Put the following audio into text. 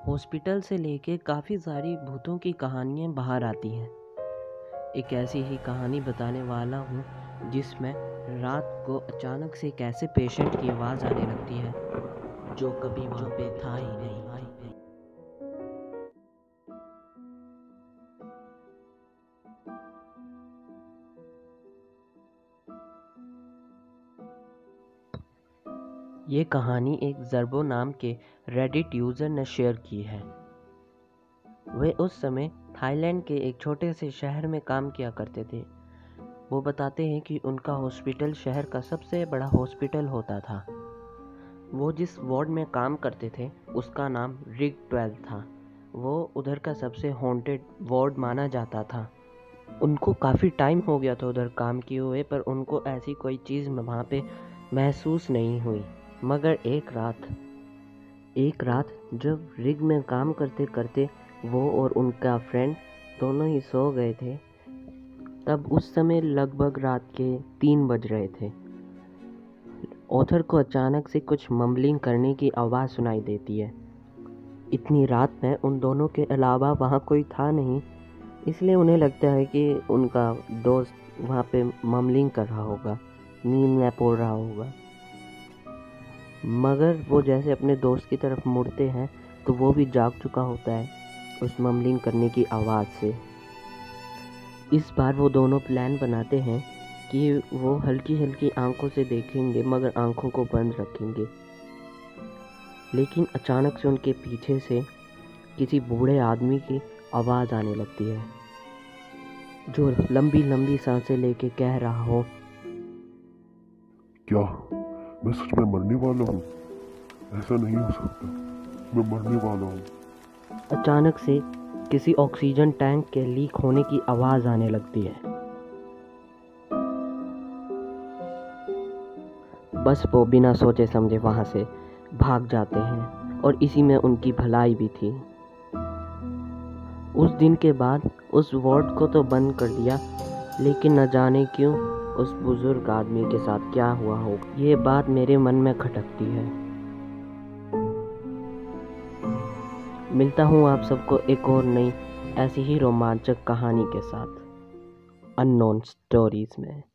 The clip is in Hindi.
हॉस्पिटल से लेके काफ़ी सारी भूतों की कहानियाँ बाहर आती हैं। एक ऐसी ही कहानी बताने वाला हूँ जिसमें रात को अचानक से एक ऐसे पेशेंट की आवाज़ आने लगती है जो कभी वहाँ पे था ही नहीं। ये कहानी एक ज़र्बो नाम के रेडिट यूज़र ने शेयर की है। वे उस समय थाईलैंड के एक छोटे से शहर में काम किया करते थे। वो बताते हैं कि उनका हॉस्पिटल शहर का सबसे बड़ा हॉस्पिटल होता था। वो जिस वार्ड में काम करते थे उसका नाम रिग 12 था। वो उधर का सबसे हॉन्टेड वार्ड माना जाता था। उनको काफ़ी टाइम हो गया था उधर काम किए हुए, पर उनको ऐसी कोई चीज़ वहाँ पे महसूस नहीं हुई। मगर एक रात जब रिग में काम करते करते वो और उनका फ्रेंड दोनों ही सो गए थे, तब उस समय लगभग रात के 3 बज रहे थे। ऑथर को अचानक से कुछ मम्बलिंग करने की आवाज़ सुनाई देती है। इतनी रात में उन दोनों के अलावा वहाँ कोई था नहीं, इसलिए उन्हें लगता है कि उनका दोस्त वहाँ पे मम्बलिंग कर रहा होगा, नींद में बोल रहा होगा। मगर वो जैसे अपने दोस्त की तरफ मुड़ते हैं तो वो भी जाग चुका होता है उस मम्बलिंग करने की आवाज़ से। इस बार वो दोनों प्लान बनाते हैं कि वो हल्की हल्की आंखों से देखेंगे, मगर आंखों को बंद रखेंगे। लेकिन अचानक से उनके पीछे से किसी बूढ़े आदमी की आवाज़ आने लगती है जो लंबी लंबी सांसें लेके कह रहा हो, क्या मैं सच में मरने वाला हूँ? ऐसा नहीं हो सकता, मैं मरने वाला हूँ। अचानक से किसी ऑक्सीजन टैंक के लीक होने की आवाज़ आने लगती है। बस वो बिना सोचे समझे वहाँ से भाग जाते हैं और इसी में उनकी भलाई भी थी। उस दिन के बाद उस वार्ड को तो बंद कर दिया, लेकिन न जाने क्यों उस बुजुर्ग आदमी के साथ क्या हुआ होगा, ये बात मेरे मन में खटकती है। मिलता हूँ आप सबको एक और नई ऐसी ही रोमांचक कहानी के साथ अननोन स्टोरीज में।